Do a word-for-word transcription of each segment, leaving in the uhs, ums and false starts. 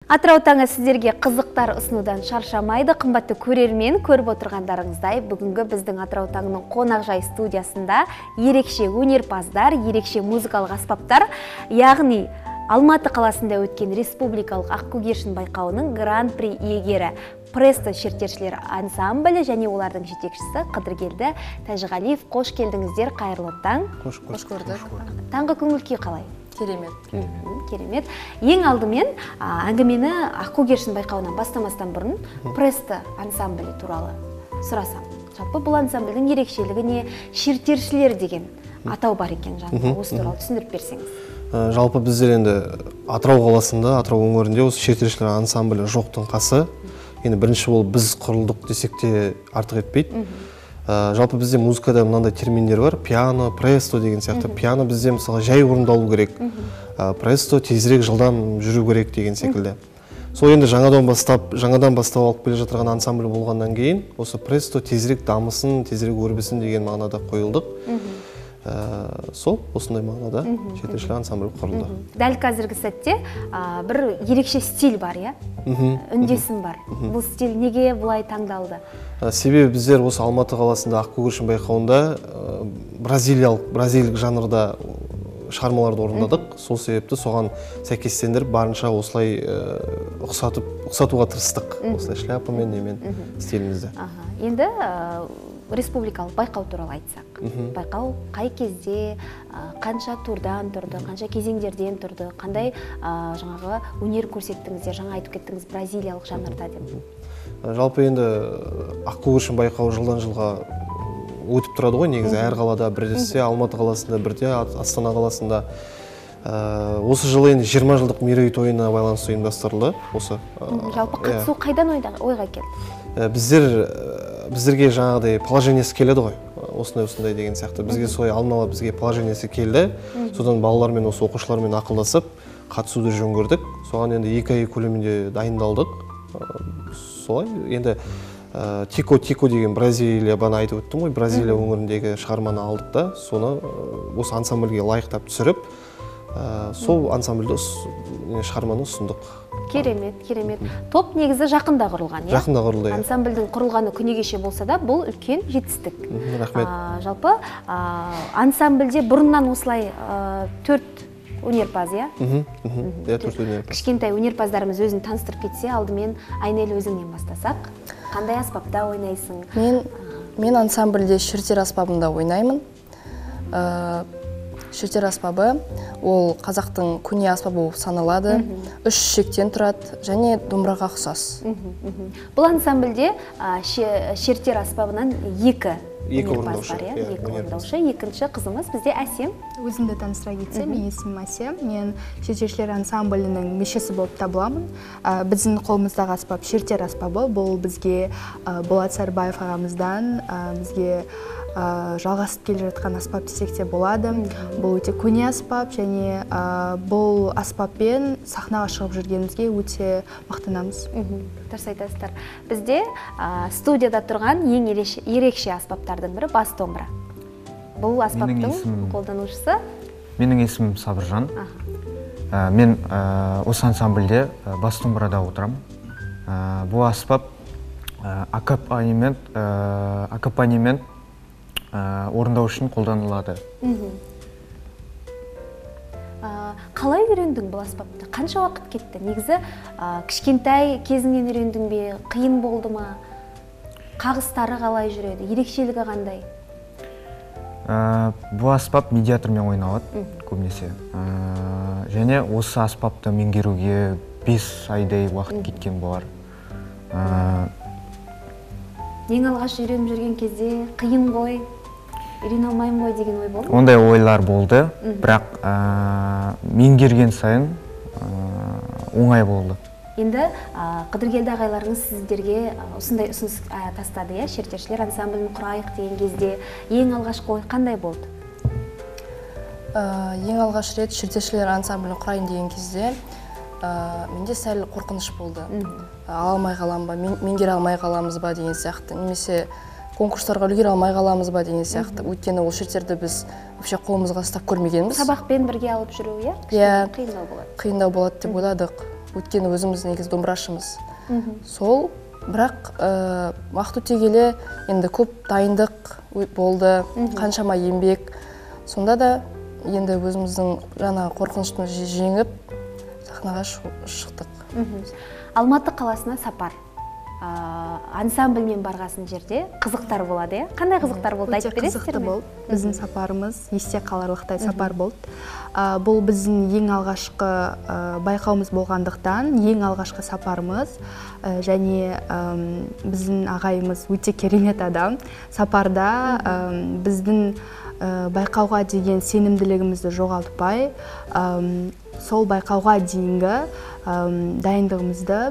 Атырау таңы сіздерге қызықтар ұсынудан шаршамайды. Қымбатты көрермен, көріп отырғандарыңыздай, бүгінгі біздің Атырау таңының қонақжай студиясында ерекше өнерпаздар, ерекше музыкалық аспаптар, яғни Алматы қаласында өткен республикалық ақкөгершін байқауының гран-при иегері Престо шертершілер ансамблі және олардың жетекшісі Қыдыргелді Тәжіғалиев. Қош келдіңіздер, қайырлы таң. Қош көрдік. Таңғы көңіл күй қалай? Керемет. Керемет. Ең алдымен әңгімені ақкөгершін байқауынан бастамастан бұрын Престо ансамблі туралы сұрасам. Жалпы бұл ансамбльдің ерекшелігі не? Шертершілер деген атау бар екен, жаңағы осы туралы түсіндіріп берсеңіз. Жалпы біздер енді Атырау қаласында, Атырау өңірінде осы шертершілер ансамблі жоқтың қасы. Енді бірінші болып біз құрылдық десек те артық етпейді. Жалпы бізде музыкада мынандай терминдер бар: пиано, престо деген сияқты. Пиано бізде мысалы жай орындалу керек, престо тезірек жылдам жүру керек деген секілді. Сол енді жаңадан бастап, жаңадан бастап алып келе жатырған ансамбль болғаннан кейін, осы престо тезірек дамысын, тезірек өрбісін деген мағынада қойылдық. Сол осындай мағынада шертершілер ансамблі құрылды. Дәл қазіргі сәтте бір ерекше стиль бар, иә? Үндесім бар. Бұл стиль неге бұлай таңдалды? Себебі біздер осы Алматы қаласында ақкөгершін байқауында бразилиялық, бразилік жанрда шығармаларды орындадық. Сол себепті соған сәйкестендіріп барынша осылай ұқсатуға тырыстық. Осылай шляпамен, немен стилімізді. Енді республикалық байқау туралы айтсақ. Байқау қай кезде, қанша турдан тұрды, қанша кезеңдерден тұрды, қандай жаңағы өнер көрсеттіңіздер, жаңа айтып кеттіңіз бразилиялық жанрда деп. Жалпы енді ақкөгершін байқауы жылдан жылға өтіп тұрады ғой, негізі әр қалада бірдесе, Алматы қаласында бірде, Астана қаласында. Осы жылы енді жиырма жылдық мерейтойына байланысты ұйымдастырылды. Жалпы қатысу қайдан ойға келді? Біздер біздерге жаңағыдай положениесі келеді ғой, осындай-осындай деген сияқты. Бізге солай алмалы бізге положениесі келді. Содан балалармен, осы оқушылармен ақылдасып, қатысуды жөн көрдік. Соған енді екі ай көлемінде дайындалдық. Солай енді Тико-Тико деген Бразилия, бана айтып өттім ғой, Бразилия өңіріндегі шығарманы алдық та, соны осы ансамбльге лайықтап түсіріп, сол ансамбльді шығарманы ұсындық. Керемет, керемет. Топ негізі жақында құрылған, иә? Жақында құрылды. Ансамбльдің құрылғаны күні кеше болса да, бұл үлкен жетістік. Рахмет. Жалпы ансамбльде бұрыннан осылай төрт өнерпаз, иә? төрт өнерпаз. Кішкентай өнерпаздарымыз өзін таныстырып кетсе, алдымен Айнел өзіңнен бастасақ. Қандай аспапта ойнайсың? Мен ансамбльде шертер аспабында ойнаймын. Шертер аспабы ол қазақтың көне аспабы болып саналады. Үш шектен тұрады және домбыраға ұқсас. Бұл ансамбльде шертер аспабынан екі өнерпаз бар, иә? Екі орындаушы. Екінші қызымыз бізде Әсем. Өзімді таныстыра кетсем, мен есімім Әсем. Мен шертершілер ансамблінің мүшесі болып табыламын. Біздің қолымыздағы аспап шертер аспабы. Бұл бізге Болат Сарбаев ағамыздан бізге жалғасып келе жатқан аспап десек те болады. Бұл өте көне аспап және бұл аспаппен сахнаға шығып жүргенімізге өте мақтанамыз. Дұрыс айтасыздар. Бізде студияда тұрған ең ерекше аспаптардың бірі бас домбыра. Бұл аспаптың қолданушысы? Менің есімім Сабыржан. Мен осы ансамбльде бас домбырада отырамын. Бұл аспап аккомпанемент орындау үшін қолданылады. Қалай үйрендің бұл аспапты? Қанша уақыт кетті? Негізі кішкентай кезіңнен үйрендің бе? Қиын болды ма? Қағыстары қалай жүреді? Ерекшелігі қандай? Бұл аспап медиатормен ойналады көбінесе. Және осы аспапты меңгеруге бес айдай уақыт кеткен болар. Ең алғаш үйреніп жүрген кезде қиын ғой, үйрене алмаймын ғой деген ой болды? Ондай ойлар болды, бірақ меңгерген сайын оңай болды. Енді Қыдыргелді ағайларыңыз сіздерге осындай ұсыныс тастады, иә? Шертершілер ансамблін құрайық деген кезде ең алғашқы ой қандай болды? Ең алғаш рет шертершілер ансамблін құрайын деген кезде менде сәл қорқыныш болды. Ала алмай қалам ба, меңгере алмай қаламыз ба деген сияқты, немесе конкурстарға үлгере алмай қаламыз ба деген сияқты. Өйткені ол шертерді біз вообще қолымызға ұстап көрмегенбіз. Сабақпен бірге алып жүру, иә? Иә, қиындау болады. Қиындау болады деп ойладық. өйткені өзіміз негізі домбырашымыз. Сол, бірақ уақыт өте келе енді көп дайындық болды, қаншама еңбек. Сонда да енді өзіміздің жаңа қорқыныштымызды жеңіп сахнаға шықтық. Алматы қаласына сапар. Ансамбльмен барғасын жерде қызықтар болады, е? Қандай қызықтар болды, айтып бересіздер ме? Болды. Біздің сапарымыз есте қаларлықтай сапар болды. Бұл біздің ең алғашқы байқауымыз болғандықтан, ең алғашқы сапарымыз, және біздің ағайымыз өте керемет адам. Сапарда біздің байқауға деген сенімділігімізді жоғалтпай, сол байқауға дейінгі дайындығымызды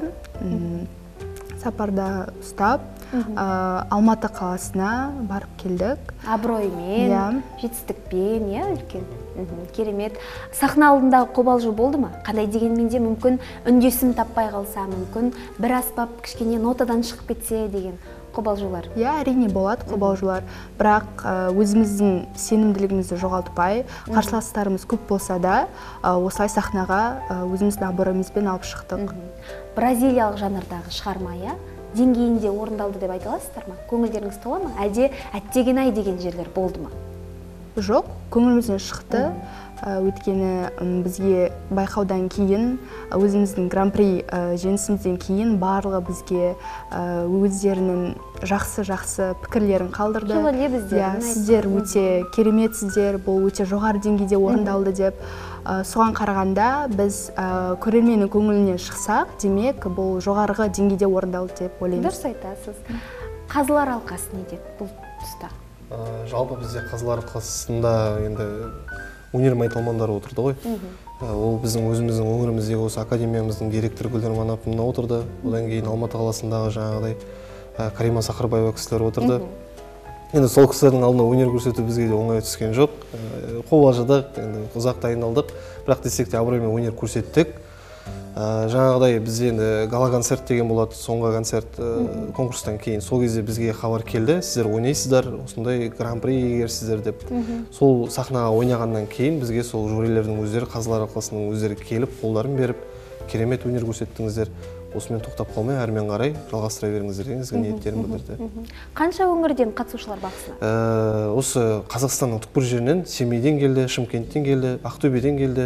сапарда ұстап, Алматы қаласына барып келдік. Абыроймен, жетістікпен, үлкен. Керемет. Сахна алдындағы қобалжу болды ма? Қандай дегенмен де мүмкін үндесім таппай қалса, мүмкін бір аспап кішкене нотадан шығып кетсе деген қобалжулар. Иә, әрине болады қобалжулар, бірақ өзіміздің сенімділігімізді жоғалтпай, қарсыластарымыз көп болса да, осылай сахнаға өзіміздің абыройымызбен алып шықтық. Бразилиялық жанрдағы шығарма, иә? Деңгейінде орындалды деп айта аласыздар ма? Көңілдеріңіз тола ма? Әлде әттеген ай деген жерлер болды ма? Жоқ, көңілімізден шықты. Өйткені бізге байқаудан кейін, өзіміздің гран-при жеңісімізден кейін барлығы бізге өздерінің жақсы-жақсы пікірлерін қалдырды. Сіздер өте кереметсіздер, бұл өте жоғары деңгейде орындалды деп. Соған қарағанда біз көрерменнің көңілінен шықсақ, демек бұл жоғарғы деңгейде орындалды деп ойлаймыз. Дұрыс айтасыз. Қазылар алқасы не деді бұл тұста? Жалпы бізде қазылар алқасында енді өнер майталмандары отырды ғой. Ол біздің өзіміздің өңіріміздегі осы академиямыздың директоры Гүлнар Манаповна отырды. Одан кейін Алматы қаласындағы жаңағыдай Карима Сахарбаева кісілер отырды. Енді сол кісілердің алдында өнер көрсету бізге де оңай түскен жоқ. Қобалжыдық, ұзақ дайындалдық, бірақ десек те абыроймен өнер көрсеттік. Жаңағыдай бізде енді гала-концерт деген болады, соңғы концерт конкурстан кейін. Сол кезде бізге хабар келді, сіздер ойнайсыздар, осындай гран-при егерсіздер деп. Сол сахнаға ойнағаннан кейін бізге сол жюрилердің өздері, қазылар алқасының өздері келіп, қолдарын беріп, керемет өнер көрсеттіңіздер. Осымен тоқтап қалмай, әрмен қарай жалғастыра беріңіздер деген ізгі ниеттерін білдірді. Қанша өңірден қатысушылар бақсына? Осы Қазақстанның түкпір жерінен Семейден келді, Шымкенттен келді, Ақтөбеден келді.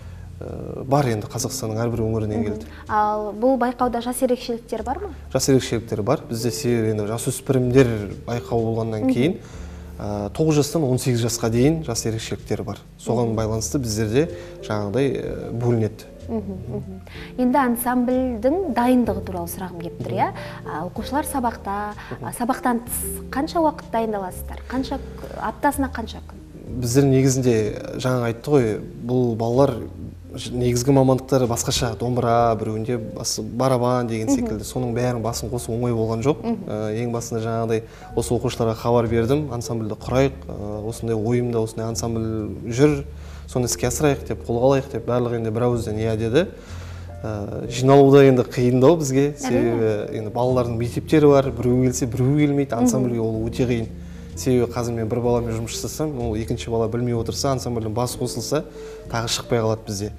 Бар енді Қазақстанның әрбір өңірінен келді. Ал бұл байқауда жас ерекшеліктер бар ма? Жас ерекшеліктер бар. Бізде себебі енді жасөспірімдер байқауы болғаннан кейін тоғыз жастан он сегіз жасқа дейін жас ерекшеліктер бар. Соған байланысты біздерде жаңағыдай бөлінеді. Енді ансамбльдің дайындығы туралы сұрағым келіп тұр, иә? Оқушылар сабақта, сабақтан тыс қанша уақыт дайындаласыздар? Қанша аптасына қанша күн? Біздер негізінде жаңа айтты ғой, бұл балалар негізгі мамандықтары басқаша, домбыра, біреуінде барабан деген секілді. Соның бәрін басын қосу оңай болған жоқ. Ең басында жаңағыдай осы оқушыларға хабар бердім, ансамбльді құрайық, осындай ойымда осындай ансамбль жүр, соны іске асырайық деп, қолға алайық деп, барлығы енді бір ауыздан иә деді. Жиналуда енді қиындау бізге, себебі енді балалардың мектептері бар, біреу келсе, біреу келмейді, ансамбльге ол өте қиын. Себебі қазір мен бір баламен жұмыс жасасам, ол екінші бала білмей отырса, ансамбльдің басы қосылса, тағы шықпай қалады бізде.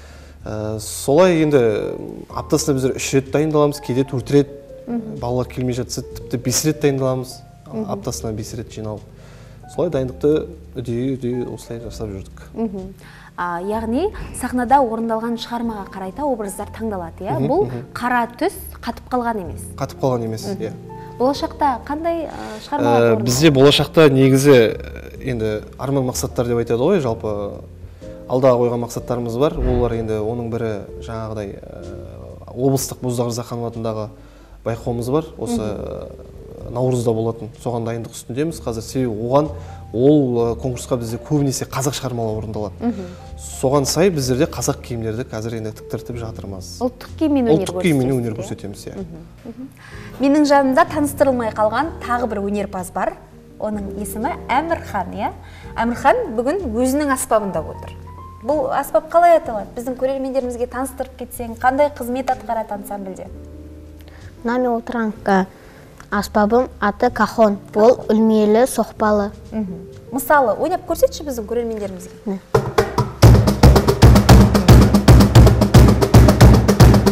Солай енді аптасында біздер үш рет дайындаламыз, кейде төрт рет, балалар келмей жатса, тіпті бес рет дайындаламыз, аптасына бес рет жиналып. Солай дайындықты үдей-үдей осылай жасап жүрдік. Яғни сахнада орындалған шығармаға қарайта образдар таңдалады, иә? Бұл қара түс қатып қалған емес. Қатып қалған емес, иә. Болашақта қандай шығармалар орындалады? Бізде болашақта негізі енді арман мақсаттар деп айтады ғой, жалпы алдағы қойған мақсаттарымыз бар. Олар енді оның бірі жаңағыдай облыстық Боздағыр Рзахан атындағы байқауымыз бар. Осы наурызда болатын, соған дайындық үстіндеміз қазір. Себебі оған ол конкурсқа бізде көбінесе қазақ шығармалары орындалады. Соған сай біздерде қазақ киімдерді қазір енді тіктіртіп жатырмыз. Ұлттық киіммен өнер көрсетеміз. Менің жанымда таныстырылмай қалған тағы бір өнерпаз бар. Оның есімі Әмірхан, иә? Әмірхан бүгін өзінің аспабында отыр. Бұл аспап қалай аталады? Біздің көрермендерімізге таныстырып кетсең, қандай қызмет атқарады ансамбльде? Нами отырған аспабым аты кахон. Ол үлмелі, соқпалы. Мысалы, ойнап көрсетші біздің көрермендерімізге.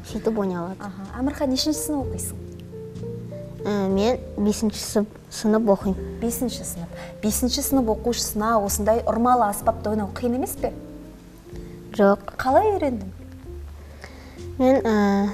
сөйтіп ойналады. Амирхан, нешінші сынып оқисың? Мен бесінші сынып оқимын. Бесінші сынып. Бесінші сынып оқушысына осындай ұрмалы аспапты ойнау қиын емес пе? Жоқ. Қалай үйрендің? Мен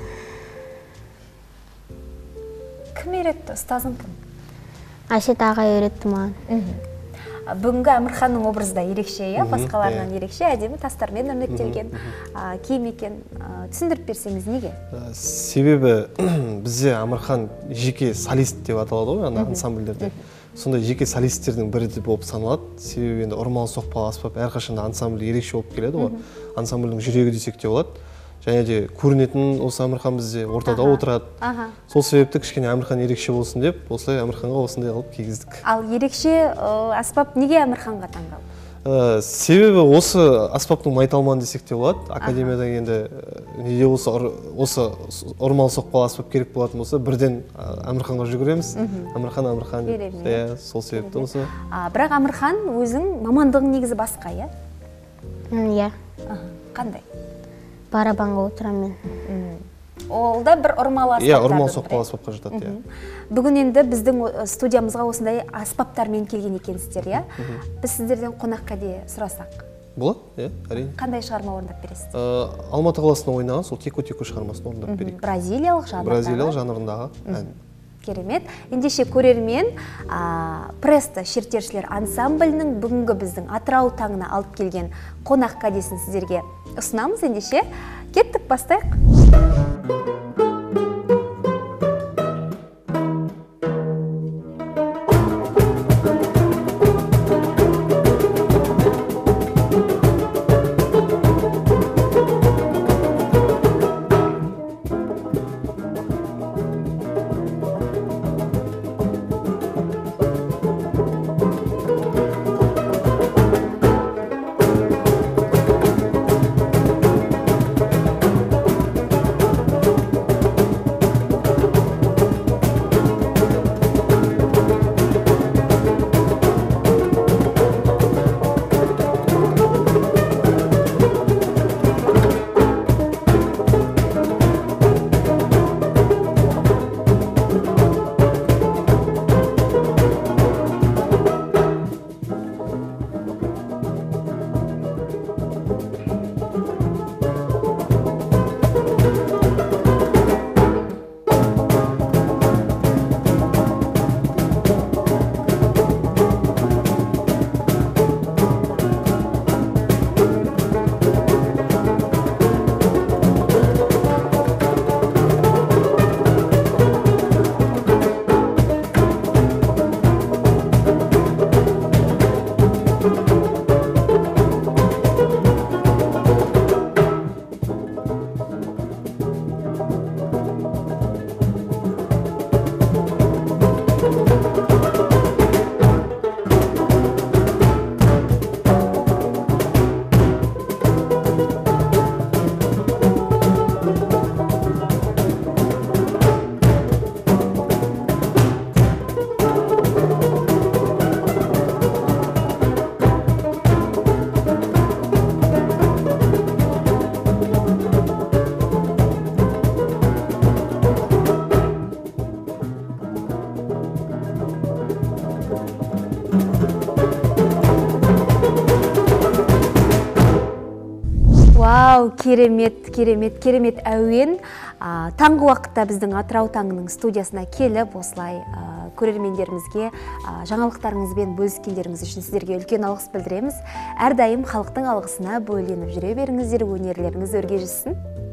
кім үйретті? Ұстазың кім? Әсет ағай үйретті маған. Бүгінгі Амирханның образы да ерекше, басқаларынан ерекше, әдемі тастармен өрнектелген киім екен. Түсіндіріп берсеңіз, неге? Себебі бізде Амирхан жеке солист деп аталады ғой, ансамбльдерде. Сондай жеке солисттердің бірі болып саналады. Себебі енді ұрмалы соқпалы аспап әрқашанда ансамбль ерекше болып келеді ғой. Ансамбльдің жүрегі десек те болады. Және де көрінетін осы Амирхан бізде ортада отырады. Сол себепті кішкене Амирхан ерекше болсын деп, осылай Амирханға осындай қылып кигіздік. Ал ерекше аспап неге Амирханға таңдалды? Себебі осы аспаптың майталманы десек те болады. Академиядан енді неде осы ұрмалы соқпалы аспап керек болатын болса, бірден Амирханға жүгіреміз. Амирхан, Амирхан деп. Сол себепті осы. Бірақ Амирхан өзің мамандығың негізі басқа, иә? Иә. Қандай? Барабанға отырамын мен. Ол да бір ұрмалы аспаптардың. Иә, ұрмалы соқпалы аспапқа жатады, иә. Бүгін енді біздің студиямызға осындай аспаптармен келген екенсіздер, иә? Біз сіздерден қонаққа де сұрасақ. Болады, иә, әрине. Қандай шығарма орындап бересіз? Алматы қаласында ойнаған, сол теку-теку шығармасын орындап берейік. Бразилиялық жанрындағы? Бразилиялық жанрындағы ән. Керемет. Ендеше көрермен, Presto шертершілер ансамблінің бүгінгі біздің Атырау таңына алып келген қонақ кәдесін сіздерге ұсынамыз. Ендеше кеттік, бастайық. Вау, керемет, керемет, керемет әуен. Таңғы уақытта біздің Атырау таңының студиясына келіп, осылай көрермендерімізге жаңалықтарыңызбен бөліскендеріңіз үшін сіздерге үлкен алғыс білдіреміз. Әрдайым халықтың алғысына бөленіп жүре беріңіздер, өнерлеріңіз өрге жүзсін.